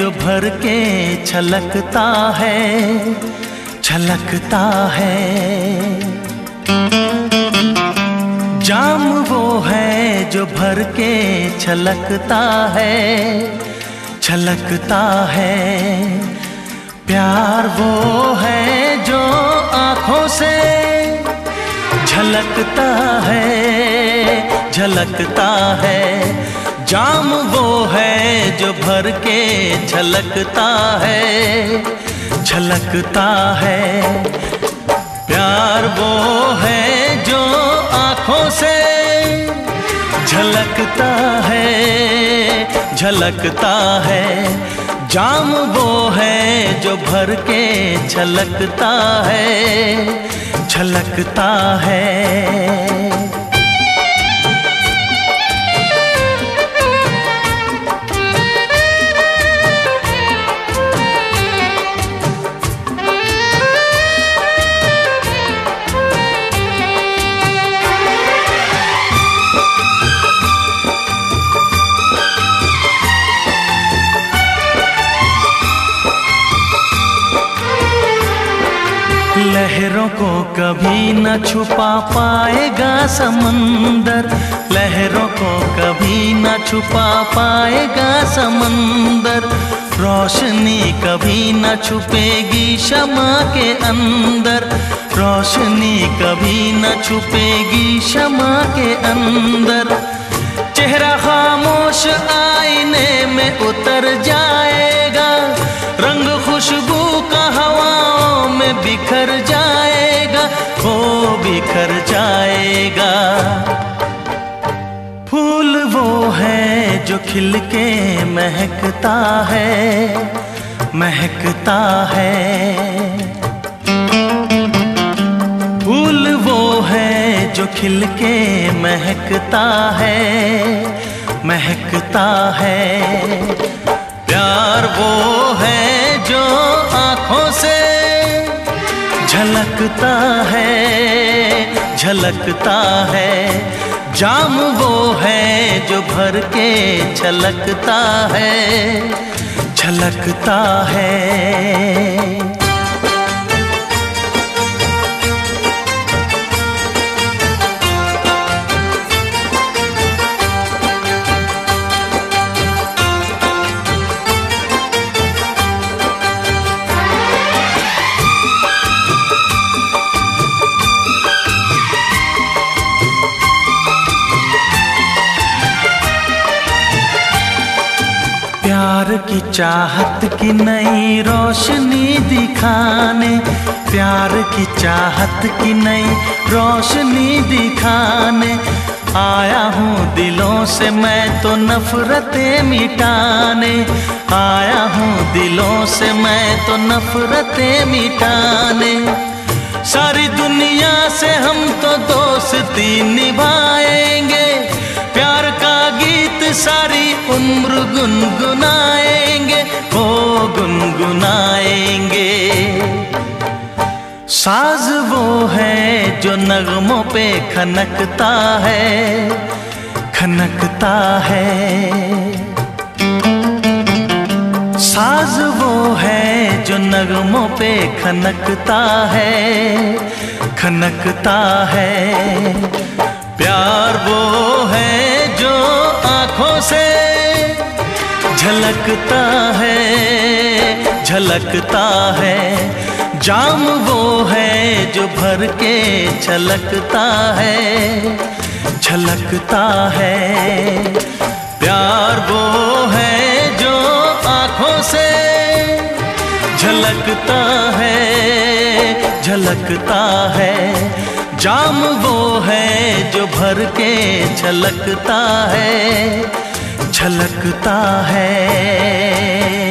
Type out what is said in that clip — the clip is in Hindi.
जो भर के छलकता है, छलकता है। जाम वो है जो भर के छलकता है, छलकता है। प्यार वो है जो आँखों से झलकता है, झलकता है। जाम वो है जो भर के झलकता है, झलकता है। प्यार वो है जो आँखों से झलकता है, झलकता है। जाम वो है जो भर के झलकता है, झलकता है। लहरों को कभी न छुपा पाएगा समंदर, लहरों को कभी न छुपा पाएगा समंदर। रोशनी कभी न छुपेगी शमा के अंदर, रोशनी कभी न छुपेगी शमा के अंदर। चेहरा खामोश आईने में उतर जाएगा, रंग खुशबू का हवाओं में बिखर जाएगा, वो बिखर जाएगा। फूल वो है जो खिल के महकता है, महकता है। फूल वो है जो खिल के महकता है, महकता है। प्यार वो है जो आँखों से झलकता है, झलकता है। जाम वो है जो भर के छलकता है, छलकता है। प्यार की चाहत की नई रोशनी दिखाने, प्यार की चाहत की नई रोशनी दिखाने आया हूँ दिलों से मैं तो नफरतें मिटाने। आया हूँ दिलों से मैं तो नफरतें मिटाने। सारी दुनिया से हम तो दोस्ती निभाएंगे, प्यार का गीत सारी उम्र गुनगुनाएंगे, वो गुनगुनाएंगे। साज वो है जो नगमों पे खनकता है, खनकता है। साज वो है जो नगमों पे खनकता है, खनकता है। प्यार वो है जो आँखों से झलकता है, झलकता है। जाम वो है जो भर के छलकता है, छलकता है। प्यार वो है जो आँखों से झलकता है, झलकता है। जाम वो है जो भर के छलकता है, छलकता है।